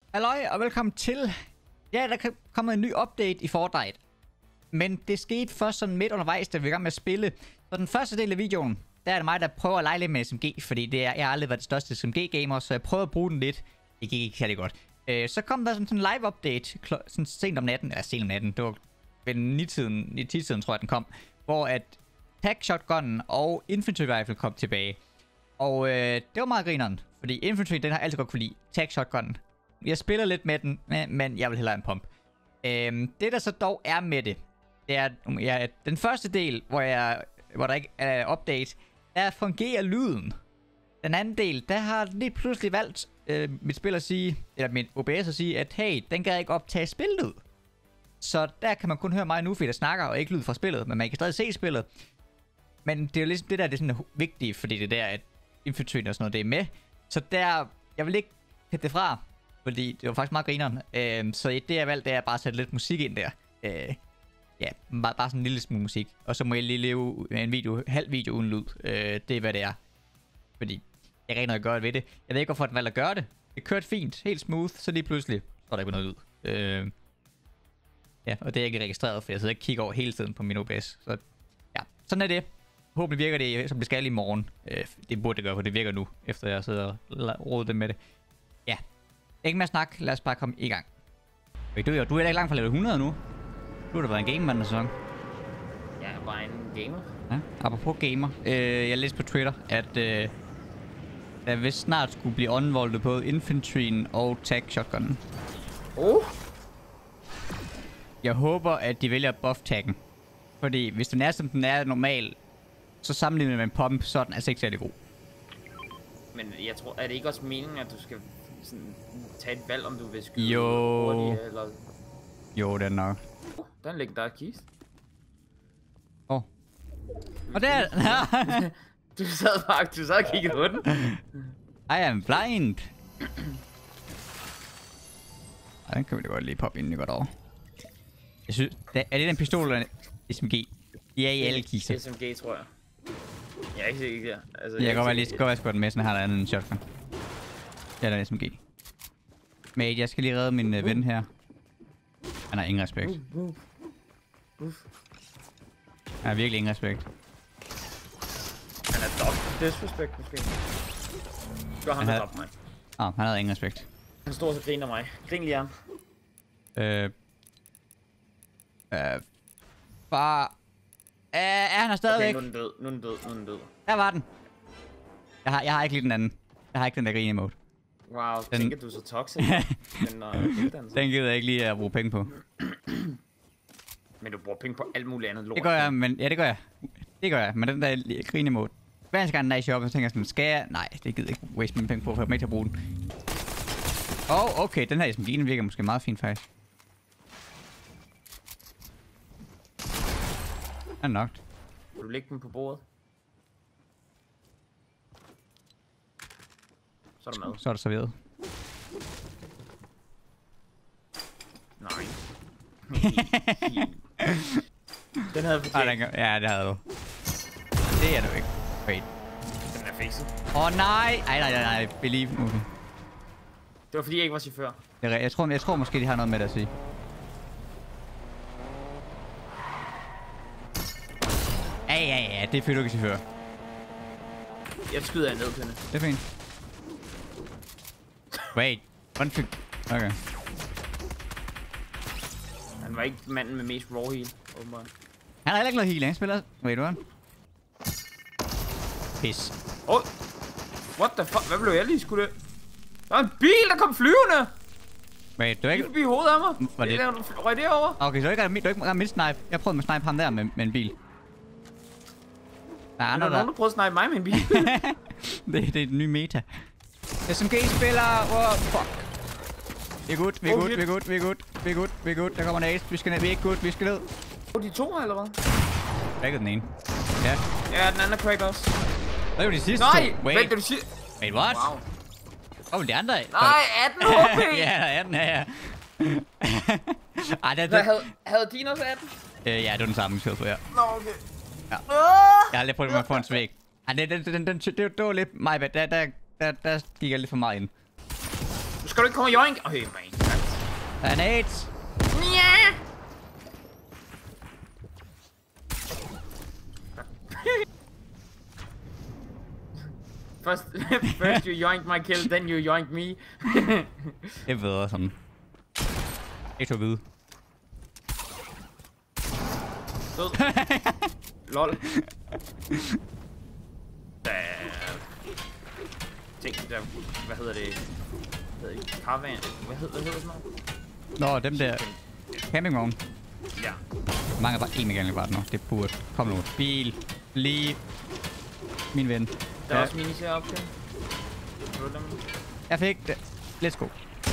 Halløj og velkommen til. Ja, der er kommet en ny update i Fortnite. Men det skete først sådan midt undervejs, da vi var i gang med at spille. Så den første del af videoen, der er det mig, der prøver at lege lidt med SMG. Fordi jeg har aldrig været det største SMG-gamer, så jeg prøver at bruge den lidt. Det gik ikke særlig godt. Så kom der sådan en live update, sådan sent om natten. Ja, sent om natten. Det var ved 9-tiden, tror jeg, den kom. Hvor at Tac Shotgunnen og Infantry Rifle kom tilbage. Og det var meget grineren. Fordi Infantry, den har altid godt kunne lide. Tac Shotgunnen. Jeg spiller lidt med den, men jeg vil hellere en pump. Det der så dog er med det, det er den første del, hvor der ikke er update, der fungerer lyden. Den anden del, der har lige pludselig valgt mit spil at sige, eller mit OBS at sige, at hey, den kan ikke optage spillyd. Så der kan man kun høre mig nu, fordi der snakker og ikke lyd fra spillet, men man kan stadig se spillet. Men det er jo ligesom det der, det er sådan vigtigt, fordi det der, at Infantry og sådan noget, det er med. Så der, jeg vil ikke hætte det fra. Fordi det var faktisk meget grineren. Så det jeg valgte, det er bare at sætte lidt musik ind der. Ja, bare sådan en lille smule musik. Og så må jeg lige leve en halv video uden lyd. Det er hvad det er. Fordi jeg rigtig noget godt ved det. Jeg ved ikke hvorfor den valgte at gøre det. Det kørte fint, helt smooth, så lige pludselig så er der ikke noget lyd. Ja, og det er ikke registreret, for jeg sidder ikke og kigger over hele tiden på min OBS. Så ja, sådan er det. Håbentlig virker det, som det skal i morgen. Det burde det gøre, for det virker nu, efter jeg sidder og roder det med det. Ja. Ikke mere snak, lad os bare komme i gang. Du er ikke langt fra level 100 nu. Du har da været en gamer den sæson. Jeg er bare en gamer. Ja, apropos gamer. Jeg læste på Twitter, at der vist snart skulle blive unvoldet både Infantryen og Tac Shotgunnen. Jeg håber, at de vælger buff taggen. Fordi hvis den er som den er normal, så sammenlignet med en pump, så er den altså ikke særlig god. Men jeg tror, er det ikke også meningen, at du skal sådan tage et valg, om du vil skyde hurtigt, eller... Jo, det er nok. Der er en legendarisk kiste. Og der... du sad og kiggede på den. I am blind. Den kan vi da godt lige poppe inden vi går derover. Jeg synes... Er det den pistol eller SMG? De er i alle kister. SMG, tror jeg. Jeg er ikke sikker. Altså, jeg kan godt være sgu den med, sådan her der er en shotgun. Ja, der er SMG. Men jeg skal lige redde min ven her. Han har ingen respekt. Han har virkelig ingen respekt. Han er dobbelt disrespect måske. Gør ham der op mig. Han havde ingen respekt. Han står så griner mig. Grin lige ham. Bare... han er stadigvæk. Okay, nu er den død. Der var den. Jeg har ikke lige den anden. Jeg har ikke den der grine mode. Wow, tænker du så toxic? Den gider jeg ikke lige at bruge penge på. Men du bruger penge på alt muligt andet lort. Det gør jeg, men... Ja, det gør jeg. Det gør jeg, men den der grine mode. Hver eneste gang den er i shoppen, så tænker jeg sådan, skal jeg... Nej, det gider jeg ikke waste mine penge på, for jeg er med til at bruge den. Okay, den her SMG'en virker måske meget fint, faktisk. Den er nok. Vil du lægge den på bordet? Så er der mad. Så er det serveret. Nej. Den havde fortjent. Ja, det havde du. Det er du ikke. Wait. Den er fikset. Nej. Nej. Believe. Okay. Det var fordi jeg ikke var chauffør. Jeg tror måske de har noget med det at sige. Ja, det er fedt, du ikke chauffør. Jeg skyder ned til hende. Det er fint. Wait. Okay. Han var ikke manden med mest raw heal, åbenbart. Han har heller ikke noget heal, han spiller... Wait, hvad? Pis. What the fuck? Hvad blev jeg lige skudt? Der er en bil, der kom flyvende! Wait, du er ikke... Lige forbi hovedet af mig. Var det? Røg derovre. Okay, så du ikke ramt mit snipe. Jeg prøvede med snipe ham der med en bil. Der er andre, nogen, der prøvede at snipe mig med en bil. det er den nye meta. SMG-spiller! Fuck. Vi er good. Der kommer en ace. Vi skal ned. Vi er ikke good. Vi skal ned. De to her, eller hvad? Cracket den ene. Ja. Ja, den anden er cracked også. Hvad var de sidste Nej! to? Vent, du siger... Wait, what? Wow. Hvor var de andre af? Nej, 18 HP! Ja, 18 ja. Havde din også 18? Ja, det var den samme, jeg ja. Nå, okay. Ja. Jeg har lige prøvet mig på en svæg. Det var lidt my bad. Der gik jeg lidt for meget ind. Skal du ikke komme og joink? Okay, man. Der er nades. Ja! First you yoinked my kill, then you yoinked me. Det er bedre sådan. Ikke så vide. Død. Lol. Tænk, der, hvad hedder det? Caravan. Hvad hedder sådan noget? Nå, dem der campingvogn. Ja. Mange bare en mekanik bare nu. Det burde. Kom nu. Bil. Lige. Min ven. Der er også miniserie op til. Jeg fik det. Let's go.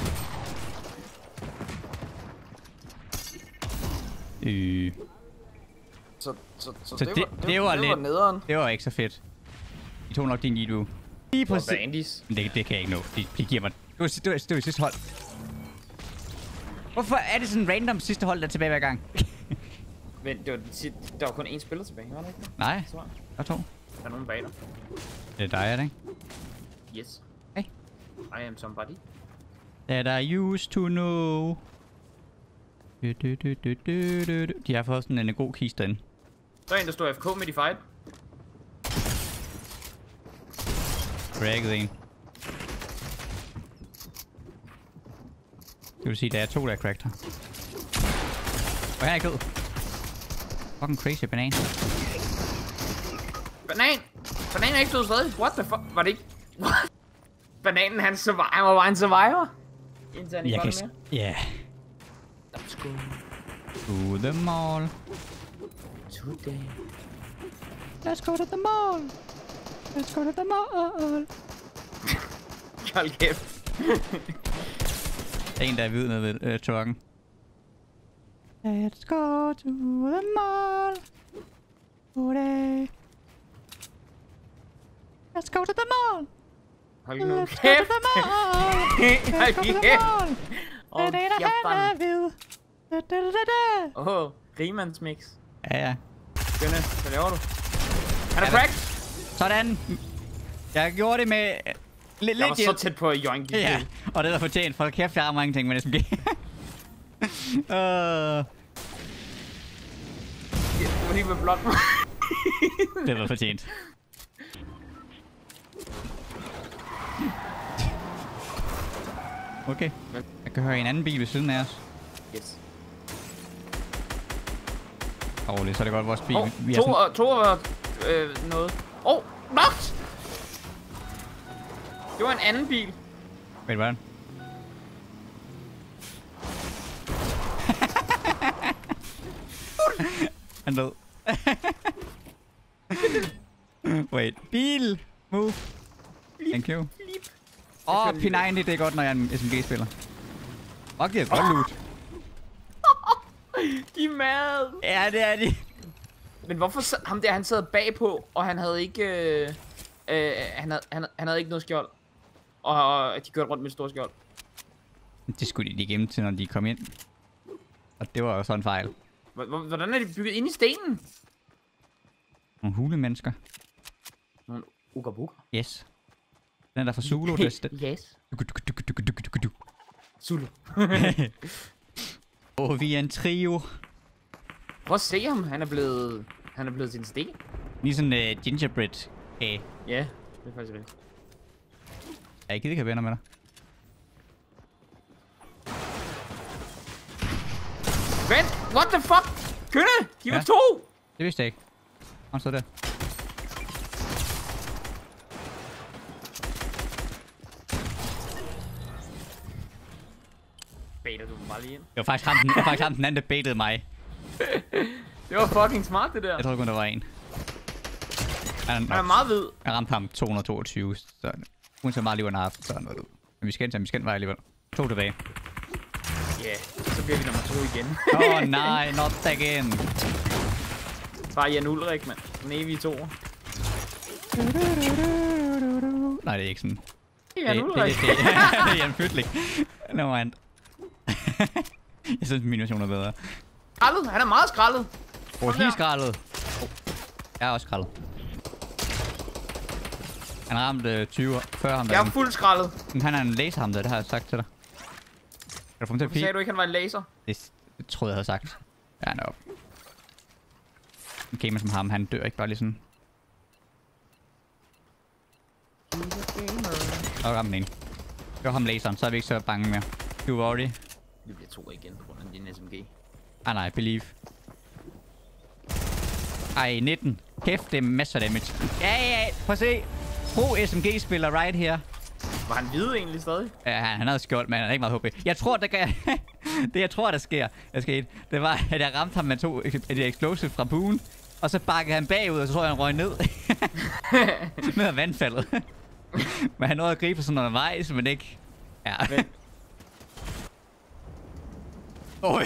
Så det var lidt. nederen. Det var ikke så fedt. I tog nok din Nidu. Lige På præcis. Bandis. Det kan jeg ikke nå. De giver mig. Det var sidste hold. Hvorfor er det sådan random sidste hold, der er tilbage hver gang? Men det var, der var kun én spiller tilbage, var det ikke? Nej. Så Der er to. der er nogen bag dig. Det er dig, er det ikke? Yes. Hey. I am somebody. That I used to know. De har fået sådan en god kiste derinde. Der er en, der står FK midt i fight. Cracket en. Det vil sige, der er to, der er cracked her. Og her er kød. Fucking crazy banan. Banan! Bananen er ikke stået stadig. What the fuck? Var det ikke? What? Bananen, han var en survivor? Indtil han ikke var det mere? Ja. Let's go. To the mall. Today. Let's go to the mall. Let's go to the mall. Hold kæft. Der er en, der er hvid nede ved trucken. Let's go to the mall. Today. Let's go to the mall. Hold nu Let's go kæft. to the mall. Let's go to the mall. Hold Den ene kæft, han er hvid. Rigemands mix. Ja. Skønne, hvad laver du? Han er cracked! Sådan. Jeg gjorde det med lidt Jeg var så hjælp. tæt på at joink dit Ja, kill. og det er fortjent, for kæft, jeg har mange ting med SMG. Du var helt med blot. Det var fortjent. Okay. Jeg kan høre en anden bil ved siden af os. Yes. Roligt, så er det godt vores bil. Vi er To var noget. Knocked! Det var en anden bil. Wait, hvordan? Han død. Wait, bil! Move. Thank you. P90, det er godt, når jeg er en SMG-spiller. Fuck, det er godt loot. De er mad. Ja, det er de. Men hvorfor ham der, han sad bagpå, og han havde ikke... han havde ikke noget skjold. Og de kørte rundt med et stort skjold. Det skulle de lige gemme til, når de kom ind. Og det var jo sådan en fejl. Hvordan er de bygget ind i stenen? Nogle hulemennesker. Nogle ugabuga. Yes. Den der fra Zulu, det er... Yes. Zulu. Og vi er en trio. Prøv at se ham, han er blevet til en sten. Lige sådan gingerbread kage. Ja, det er faktisk rigtigt. Jeg gider ikke have venner med dig. Vent, what the fuck? Kønne, de var Ja. to! Det vidste jeg ikke. Han stod der. Baiter du dem bare lige ind? Det var faktisk ham den anden, der baitede mig. Det var fucking smart, det der. Jeg tror kun, der var en. Han er meget hvid. Jeg ramte ham 222, så hun så meget liv han har haft, så han var ud. Men vi skal var alligevel. 2 tilbage. Ja, yeah, så bliver vi nummer 2 igen. Nej, not again. Bare Jan Ulrik, mand. Den evige 2. Nej, det er ikke sådan. Jan Ulrik. Det er Jan Fytlik. No mind. Jeg synes, min version er bedre. Skrællet, han er meget skrællet. Helt skrællet. Jeg er også skrællet. Han ramte 20 før ham. Jeg er fuldt skrællet. Men han er en laser ham der, det har jeg sagt til dig. Kan du få ham til at Hvorfor sagde du ikke, han var en laser? Det troede jeg havde sagt. Ja, nå. En gamer som ham, han dør ikke bare lige sådan. Og ramme den ene. Gør ham laseren, så er vi ikke så bange mere. Du var already. Vi bliver 2 igen på grund af din SMG. Ah nej, believe. Ej, 19. Kæft, det er masser af damage. Ja. Prøv at se. Pro SMG-spiller right her. Var han hvide egentlig stadig? Ja, han havde skjold, men han er ikke meget HP. Jeg tror, det jeg tror, der sker. Det var, at jeg ramte ham med 2 et explosive fra buen. Og så bakkede han bagud, og så tror jeg, han røg ned. Ned ad vandfaldet. Men han nåede at gribe sådan undervejs, men ikke... Ja. Oj,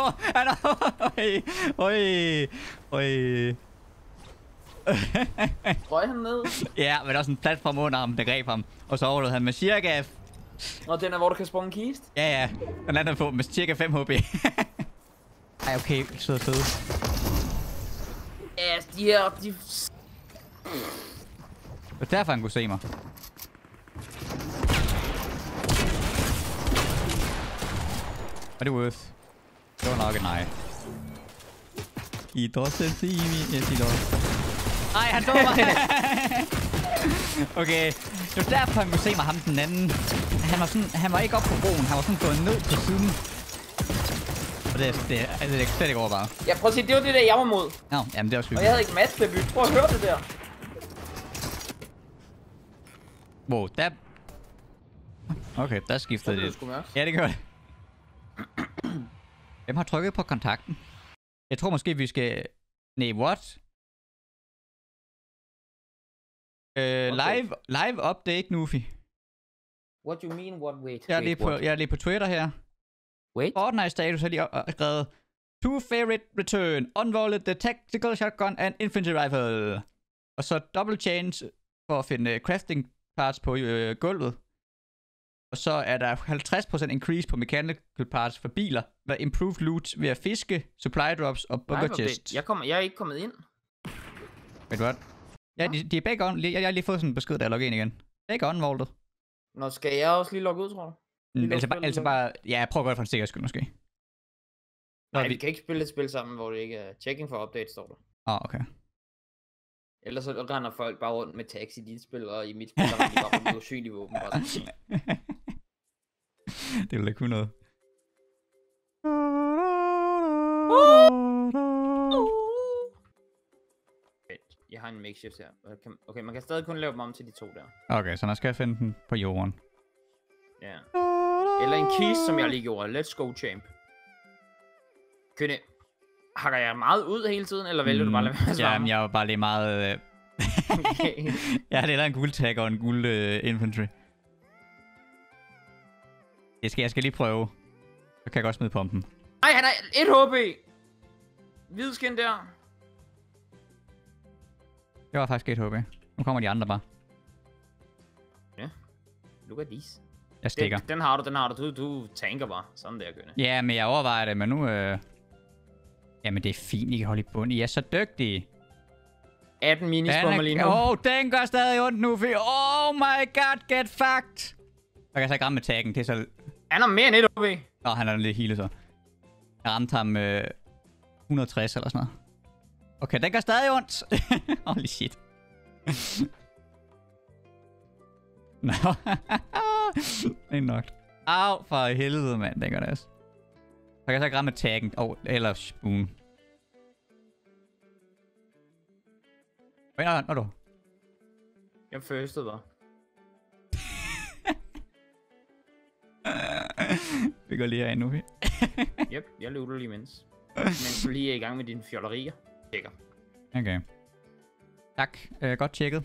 Røg han ned? Ja, men der var sådan en platform under ham, der greb ham. Og så overlevede han med cirka... Og den er, hvor du kan sprunge en kist? Ja. Den lander på med cirka 5 HP. Ej, okay. Sød og fed. Ja, de her... De... Det var derfor, han kunne se mig. Var det worth? Det var nok et nej. I doesn't see me. Yes, he does. Ej, han så mig. Okay. Det var derfor, han kunne se mig, ham den anden. Han var ikke op på broen. Han var sådan gået ned på siden. Og det er slet ikke overvejet. Ja, prøv at se, det var det der, jeg var mod. Nå, jamen det er også hyggeligt. Og jeg havde ikke matchdebut. Prøv at høre det der. Wow, der... Okay, der skiftede det. Ja, det gør det. Hvem har trykket på kontakten? Jeg tror måske, vi skal... Nej, what? Live update, Nufi. What you mean, what? Wait. Jeg er lige på Twitter her. Wait. Fortnite status har lige skrevet. 2 favorite return. Unvaulted the tactical shotgun and infantry rifle. Og så double chance for at finde crafting parts på gulvet. Og så er der 50% increase på mechanical parts for biler. Med improved loot ved at fiske, supply drops og bugger chests. Jeg er ikke kommet ind. Wait, what? Ja, de er begge on. Jeg har lige fået sådan en besked, der er logget ind igen. Begge unvaulted. Nå, skal jeg også lige logge ud, tror du? Altså bare... Ja, prøv at gøre det for en sikkerheds skyld, måske. Nej, vi kan ikke spille et spil sammen, hvor det ikke er checking for update, står der. Okay. Ellers så render folk bare rundt med tags i dit spil, og i mit spil, der render de bare med usynlige våben. Det vil ikke kunne noget. Jeg har en makeshift her. Okay, man kan stadig kun lave dem om til de 2 der. Okay, så man skal finde den på jorden. Ja. Eller en kiste, som jeg lige gjorde. Let's go, champ. Kønne, hakker jeg meget ud hele tiden, eller vælger du bare at lade være? Jamen, jeg var bare lige meget... Okay. Jeg har en guld tag og en guld infantry. Jeg skal lige prøve. Så kan jeg godt smide pumpen. Nej, han har 1 HP! Hvidskin der. Det var faktisk 1 HP. Nu kommer de andre bare. Ja. Look at these. Jeg stikker. Den har du. Du tanker bare. Sådan der, Kønne. Ja, men jeg overvejer det, men nu... Jamen, det er fint, I kan holde i bund. I er så dygtige. 18 minisbomber lige nu. Den gør stadig ondt nu, for... Oh my god, get fucked! Jeg kan så ikke ramme med taggen, det er så... Han har mere end 1 HP. Nå, han er lidt healet så. Jeg ramte ham 160 eller sådan noget. Okay, den gør stadig ondt. Holy shit. Nå. Det er nok. Au, for helvede, mand. Den gør det også. Så kan jeg så ikke ramme med taggen. Eller spoon. Hvad er du? Jeg firstede bare. Vi går lige herind nu. Yep, jeg løber lige mens du lige er i gang med dine fjollerier. Tjekker. Okay. Tak. Godt tjekket.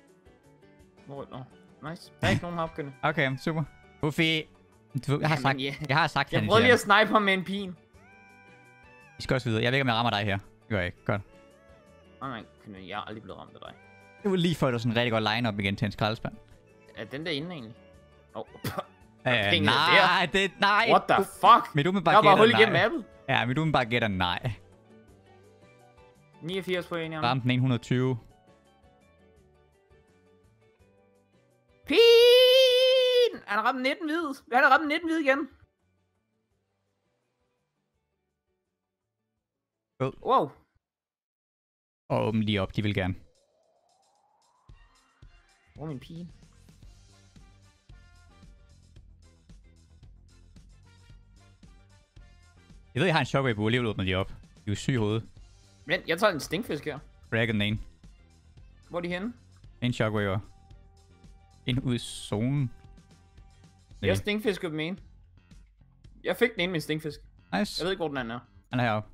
Nice. Der er ikke nogen heropkønne. Okay, super. Buffy. Jeg har sagt jeg prøvede lige at snipe ham med en pin. Vi skal også videre. Jeg ved ikke, om jeg rammer dig her. Det gør jeg ikke. Godt. Nej, jeg er aldrig blevet ramt af dig. Det var lige før, du sådan en rigtig godt line-up igen til en skraldespand. Er den der inde egentlig? Nej. What the fuck? Men du med bare jeg var bare hul igennem mappet. Ja, men du med bare gætter nej. 89 på en, Ramte den 120. Pin! Han har ramt 19 hvid. Han har ramt 19 hvid igen. Wow. Og åbne lige op, de vil gerne. Hvor er min pige? Jeg ved, jeg har en shockwave på, alligevel åbner de op. De er jo syge i hovedet. Men jeg tager en stinkfisk her. Dragon en. Hvor er de henne? En shockwave. En ud i zonen. Jeg stinkfiskede dem en. Jeg fik den ene med en stinkfisk. Nice. Jeg ved ikke, hvor den anden er. Han er heroppe.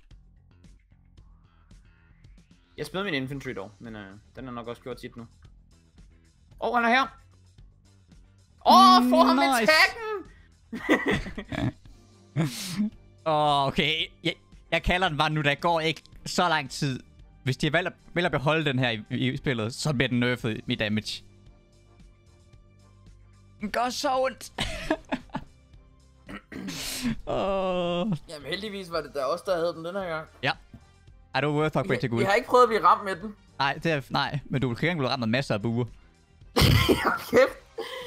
Jeg smed min infantry dog, men den er nok også gjort tit nu. Han er her! Får ham med taggen! Okay. Jeg kalder den bare nu, der går ikke så lang tid. Hvis de vælger at beholde den her i spillet, så bliver den nerfed i damage. Den gør så ondt. Jamen heldigvis var det der også, der havde den her gang. Ja. Ej, det var worth upgrade til guld. Jeg har ikke prøvet at blive ramt med den. Nej, men du kan ikke blive ramt med masser af buer. Kæft.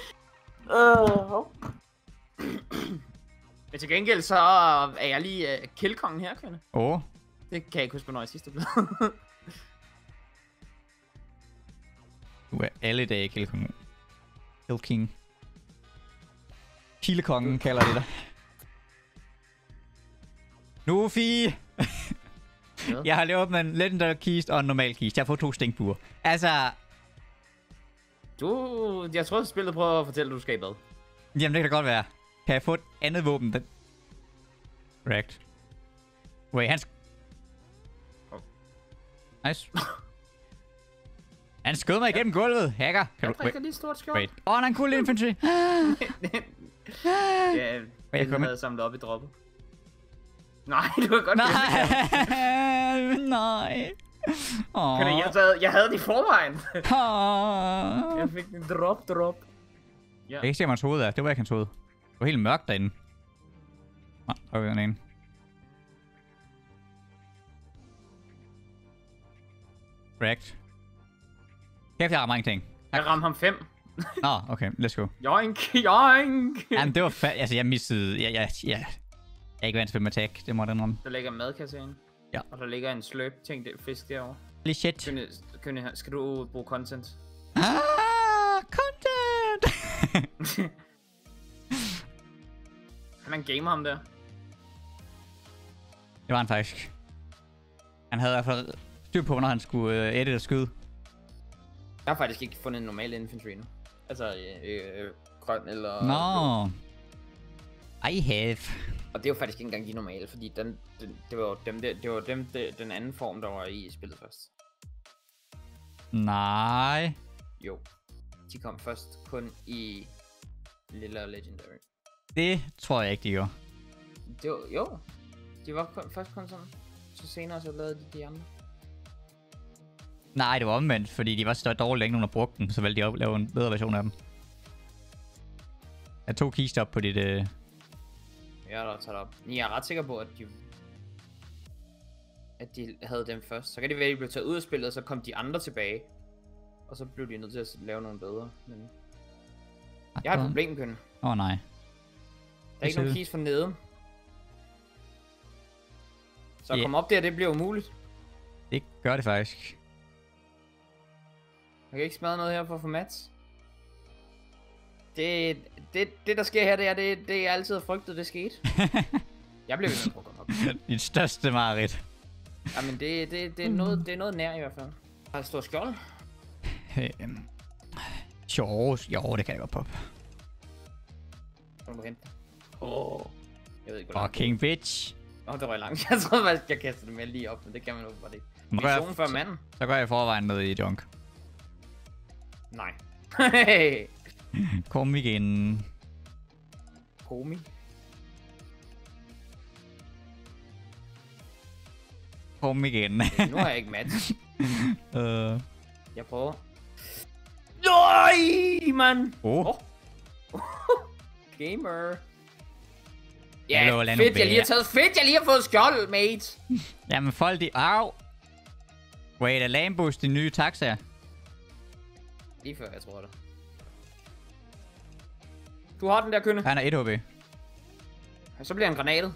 Men til gengæld så er jeg lige killkongen her, kvinde. Det kan jeg ikke huske, hvornår jeg sidst er blevet. Du er alle dage killkongen. Kill King. Killekongen kalder de dig. Nufi! Jeg har lige åbnet en legendary kist og en normal kist. Jeg har fået 2 stinkbuer. Altså... Jeg tror, spillet prøver at fortælle, at du skal i bad. Jamen, det kan da godt være. Kan jeg få et andet våben? Correct. Wait, Nice. Han skød mig igennem gulvet. Hacker. Jeg drikker lige stort skjold. Wait. Han er en cool infantry. Ja, jeg havde samlet op i droppet. Nej, du har godt Nej. Jeg havde det i forvejen. Jeg fik en drop. Ja. Jeg kan ikke se, hvor hans hoved er. Det var ikke hans hoved. Det var helt mørkt derinde. Nej, der var den ene. Correct. Kæft, jeg rammer ingenting. Jeg ramte ham 5. Nå, okay. Let's go. Joink. Jamen, det var altså, jeg missede... Jeg er ikke vant til med tag. Det må den om. Der ligger en madkasse inde. Ja. Og der ligger en sløb ting fisk derovre. Holy shit. Skal du bruge content? Content! Han er en gamer, ham der. Det var han faktisk. Han havde i hvert fald styr på, når han skulle edit og skyde. Jeg har faktisk ikke fundet en normal infantry nu. Altså, grøn eller... No. I have. Og det er jo faktisk ikke engang de normale, fordi det var den anden form, der var i spillet først. Nej. Jo. De kom først kun i Lilla og Legendary. Det tror jeg ikke, de gjorde. Jo. De var først kun sådan. Så senere så lavede de andre. Nej, det var omvendt, fordi de var så dårligt længe, når de brugte dem, så valgte de at lave en bedre version af dem. Jeg tog kister op på dit... Jeg er der taget op. Jeg er ret sikker på, at de havde dem først. Så kan det være, at de blev taget ud af spillet, og så kom de andre tilbage. Og så blev de nødt til at lave nogle bedre. Men... Jeg har et problem, Kønne. Nej. Der er ikke nogen kis for neden. Så at komme op der, det bliver umuligt. Det gør det faktisk. Jeg kan ikke smadre noget her for at få Mats. Det der sker her, det er altid har frygtet, det skete. Jeg bliver ved med at prøve at komme op. Dit største mareridt. Jamen, det er noget nær i hvert fald. Har jeg stor skjold? Jo, det kan jeg godt poppe. Så må du hente. Jeg ved ikke, hvor langt. Fucking bitch. Det var langt. Jeg troede faktisk, jeg kastede det med lige op, men det kan man jo bare ikke. Mission før manden. Så går jeg i forvejen ned i junk. Nej. Kom igen. Komi. Kom igen. Nu har jeg ikke match. Jeg prøver. Nej, mand. Gamer. Ja, fedt, jeg lige har fået skjold, mate. Jamen, folk de... Au! Wait, er Lambus de nye taxaer? Lige før, jeg tror det. Du har den der, Kønne. Han er 1 HP. Så bliver han granatet.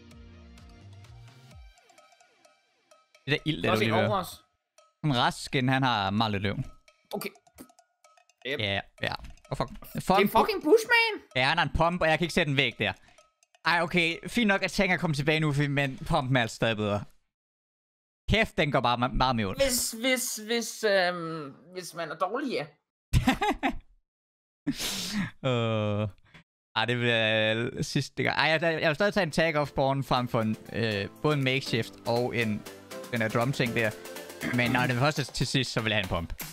Det der ild, Der er der også en lige over der. os. En rasken, han har meget lidt løv. Okay. Yep. Ja. Oh, fuck. Det er fucking Bushman. Ja, han har en pump, og jeg kan ikke sætte den væk der. Ej, okay. Fint nok, at Tank er kommet tilbage nu, men pumpen er altså stadig bedre. Kæft, den går bare meget mere ud. Hvis man er dårlig, ja. Det bliver sidste gang. Jeg vil stadig tage en tag off spawn frem for en, både en makeshift og den der drum ting der. Men når det først er til sidst, så vil jeg have en pump.